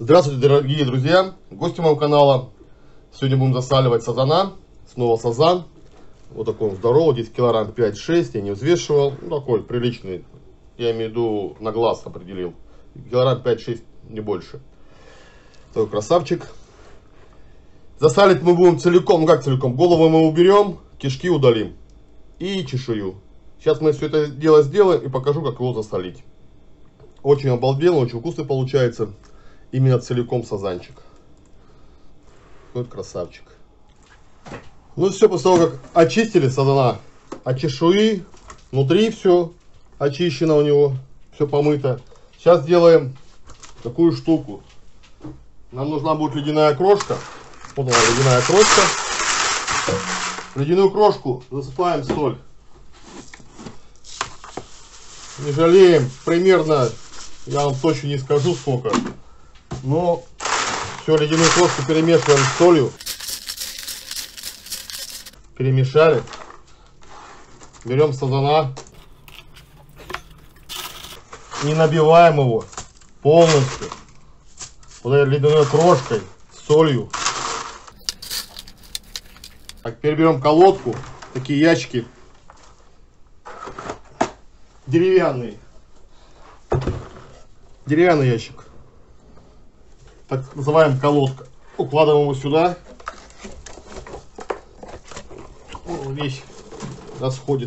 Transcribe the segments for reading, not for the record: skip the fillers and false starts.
Здравствуйте, дорогие друзья, гости моего канала. Сегодня будем засаливать сазана. Снова сазан. Вот такой он здоровый, 10 килограмм 5-6, я не взвешивал. Ну, такой приличный, я имею в виду на глаз определил. Килограмм 5-6, не больше. Такой красавчик. Засалить мы будем целиком, ну как целиком, голову мы уберем, кишки удалим и чешую. Сейчас мы все это дело сделаем и покажу, как его засолить. Очень обалденно, очень вкусный получается. Именно целиком сазанчик. Вот красавчик. Ну все, после того, как очистили сазана от чешуи, внутри все очищено у него, все помыто. Сейчас делаем такую штуку. Нам нужна будет ледяная крошка. Вот она, ледяная крошка. В ледяную крошку засыпаем соль. Не жалеем, примерно, я вам точно не скажу сколько. Но все, ледяную крошку перемешиваем с солью. Перемешали. Берем сазана. И набиваем его полностью. Вот этой ледяной крошкой, с солью. Так, теперь берем колодку. Такие ящики. Деревянный. Деревянный ящик. Так называем колодка. Укладываем его сюда. Весь расходит.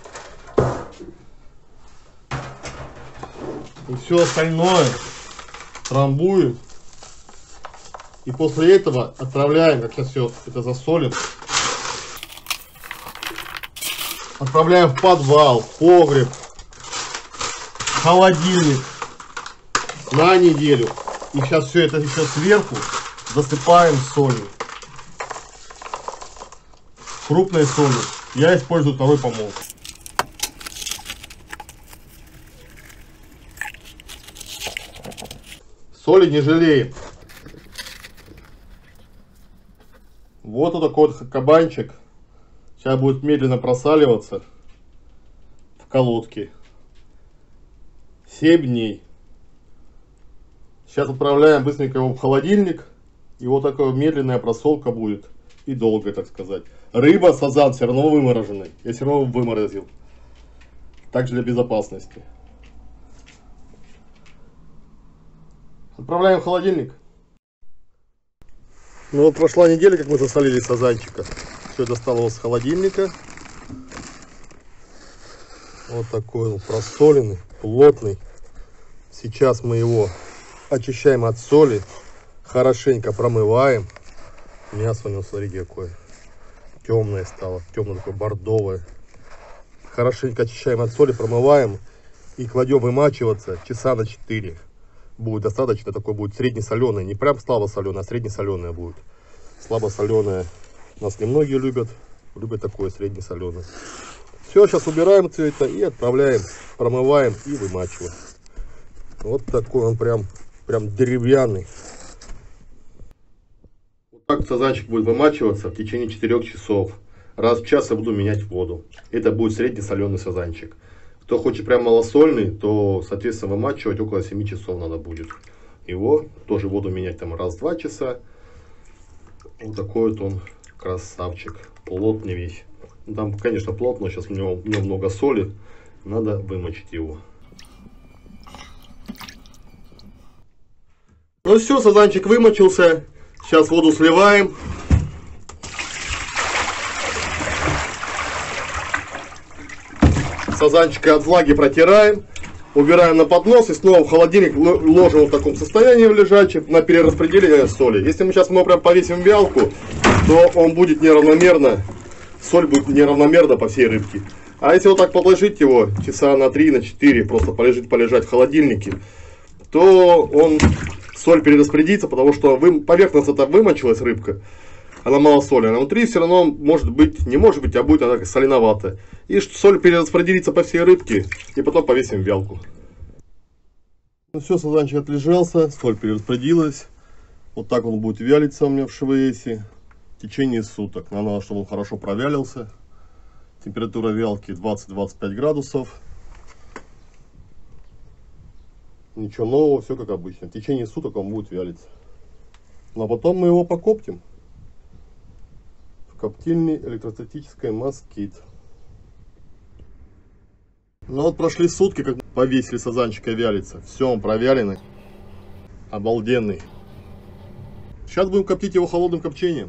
И все остальное трамбуем. И после этого отправляем, как сейчас все это засолим, отправляем в подвал, в погреб, в холодильник на неделю. И сейчас все это еще сверху засыпаем солью. Крупной солью. Я использую второй помол. Соли не жалеем. Вот такой вот кабанчик. Сейчас будет медленно просаливаться в колодке. 7 дней. Сейчас отправляем быстренько его в холодильник. И вот такая медленная просолка будет. И долгая, так сказать. Рыба, сазан все равно вымороженный. Я все равно выморозил. Также для безопасности. Отправляем в холодильник. Ну вот прошла неделя, как мы засолили сазанчика. Все, достал его с холодильника. Вот такой он просоленный, плотный. Сейчас мы его очищаем от соли. Хорошенько промываем. Мясо у него, смотрите, какое темное стало. Темное такое бордовое. Хорошенько очищаем от соли, промываем. И кладем вымачиваться часа на 4. Будет достаточно, такой будет среднесоленый. Не прям слабосоленый, а среднесоленое будет. Слабосоленое у нас немногие любят. Любят такое среднесоленое. Все, сейчас убираем все это и отправляем. Промываем и вымачиваем. Вот такой он прям деревянный. Вот так сазанчик будет вымачиваться в течение 4 часов. Раз в час я буду менять воду. Это будет среднесоленый сазанчик. Кто хочет прям малосольный, то, соответственно, вымачивать около 7 часов надо будет. Его тоже воду менять там раз в 2 часа. Вот такой вот он красавчик. Плотный весь. Там, конечно, плотно, сейчас в нем много соли. Надо вымочить его. Ну все, сазанчик вымочился. Сейчас воду сливаем. Сазанчика от влаги протираем. Убираем на поднос и снова в холодильник ложим в таком состоянии в лежачем на перераспределение соли. Если мы сейчас прям повесим вялку, то он будет неравномерно, соль будет неравномерно по всей рыбке. А если вот так положить его часа на 3-4, просто полежать в холодильнике, то соль перераспределится, потому что поверхность это вымочилась рыбка, она мало соли, а внутри все равно может быть, не может быть, а будет она соленоватая. И соль перераспределится по всей рыбке, и потом повесим в вялку. Ну все, сазанчик отлежался, соль перераспределилась. Вот так он будет вялиться у меня в ШВС в течение суток. Нам надо, чтобы он хорошо провялился. Температура вялки 20-25 градусов. Ничего нового, все как обычно. В течение суток он будет вялиться. Ну, а потом мы его покоптим в коптильне электростатической Москит. Ну вот прошли сутки, как повесили сазанчика вялиться. Все, он провяленный. Обалденный. Сейчас будем коптить его холодным копчением.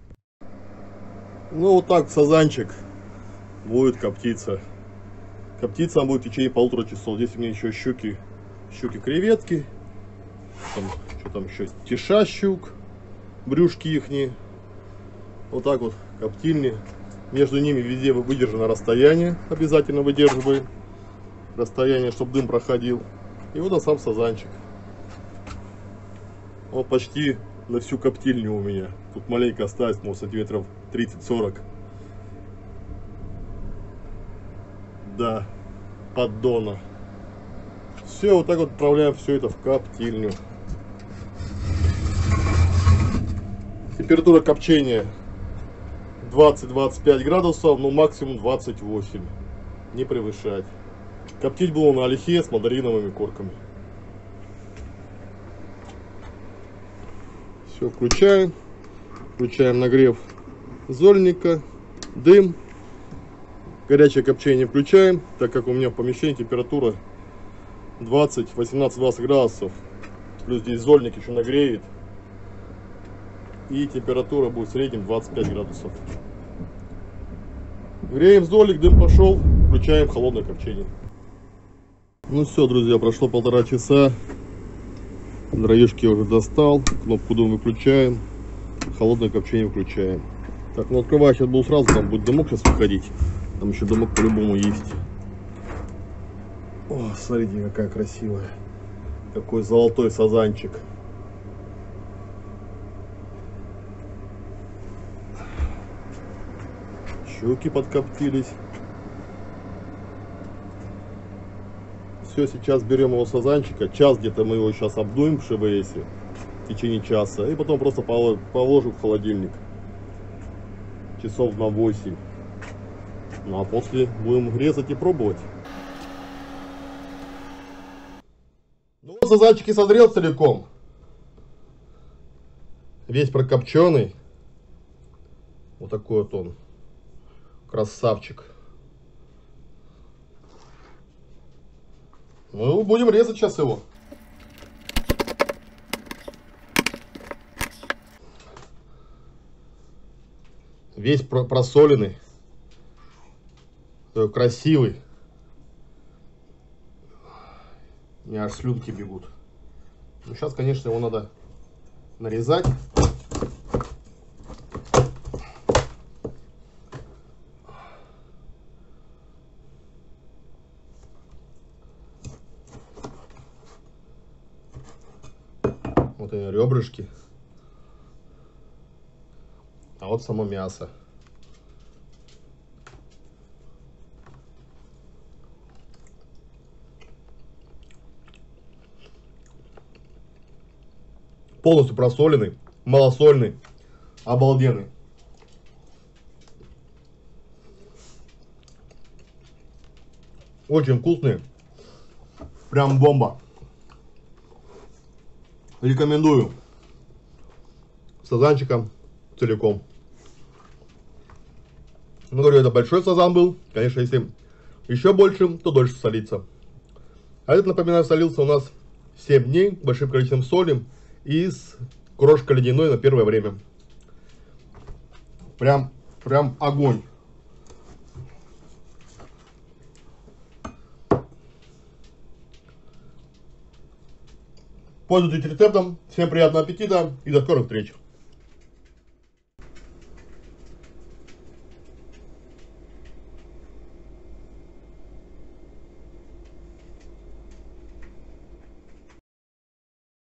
Ну вот так сазанчик будет коптиться. Коптиться он будет в течение 1,5 часа. Здесь у меня еще щуки креветки. Что там еще? Тиша щук. Брюшки ихние. Вот так вот коптильни. Между ними везде выдержано расстояние. Обязательно выдерживаем расстояние, чтобы дым проходил. И вот он сам сазанчик. Он почти на всю коптильню у меня. Тут маленько осталось, может, сантиметров 30-40. Да, поддона. Все, вот так вот отправляем все это в коптильню. Температура копчения 20-25 градусов, но максимум 28. Не превышать. Коптить было на олехе с мандариновыми корками. Все, включаем. Включаем нагрев зольника, дым. Горячее копчение включаем, так как у меня в помещении температура 18-20 градусов. Плюс здесь зольник еще нагреет. И температура будет в среднем 25 градусов. Греем золик, дым пошел, включаем холодное копчение. Ну все, друзья, прошло 1,5 часа. Дровишки я уже достал, кнопку дым выключаем, холодное копчение включаем. Так, ну открываю сейчас был сразу, там будет дымок сейчас выходить. Там еще дымок по-любому есть. О, смотрите, какая красивая. Какой золотой сазанчик. Щуки подкоптились. Все, сейчас берем его сазанчика. Час где-то мы его сейчас обдуем в ШВС в течение часа. И потом просто положим в холодильник. Часов на 8. Ну а после будем резать и пробовать. Ну вот сазанчик и созрел целиком. Весь прокопченый. Вот такой вот он. Красавчик. Ну, будем резать сейчас его. Весь просоленный. Такой красивый. У меня аж слюнки бегут. Ну, сейчас, конечно, его надо нарезать. Вот они, ребрышки. А вот само мясо. Полностью просоленный, малосольный, обалденный. Очень вкусный. Прям бомба. Рекомендую. Сазанчиком целиком. Ну, говорю, это большой сазан был. Конечно, если еще больше, то дольше солится. А этот, напоминаю, солился у нас 7 дней большим количеством соли и с крошкой ледяной на первое время. Прям огонь. Пользуйтесь рецептом. Всем приятного аппетита и до скорых встреч.